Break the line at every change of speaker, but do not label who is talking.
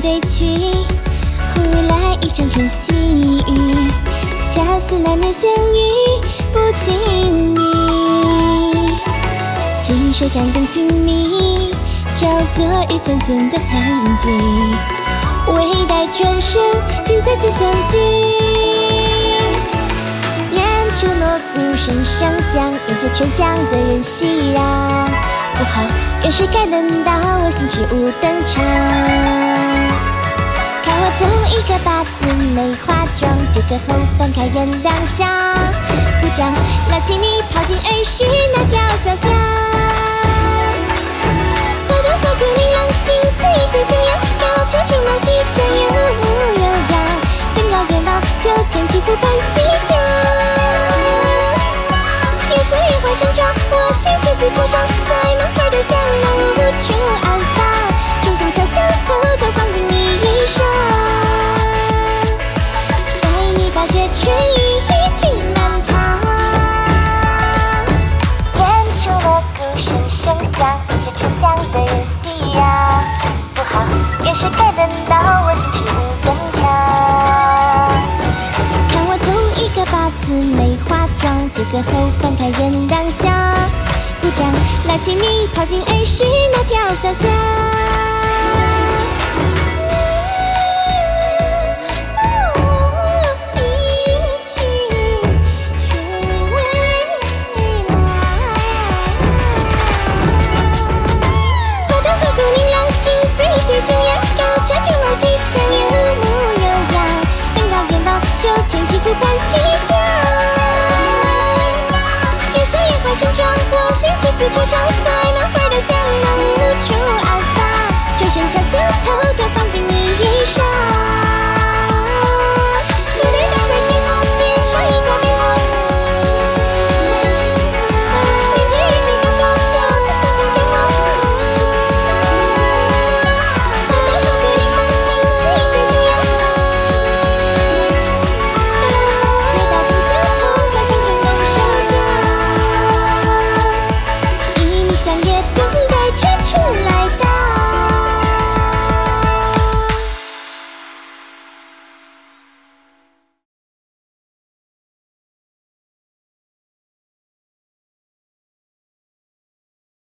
飞去，忽来一场春细雨，恰似那年相遇不经意。亲手掌灯寻觅，找昨日残存的痕迹，未待转身，竟再次相聚。远处锣鼓声声响，眼前沉香的人熙攘。不好，也是该轮到我新事物登场。看我从一个八字没化妆，接个后翻开原亮相，鼓掌拉起你跑进儿时那条小巷。花灯花鼓琳琅金丝一线襄阳，高墙竹马戏将烟雾悠扬，登高远望秋千起伏伴吉祥。月色月华盛装，我心情似惆怅，在满怀的向往我无处安放，种种巧想偷偷放进你衣裳，待你把绝春雨一起满堂。远处锣鼓声声响，这沉香的人熙攘。不好，也是该轮到我新事物登场。看我从一个八字没化妆，接个后翻开原亮相，鼓掌拉起你跑进儿时那条小巷。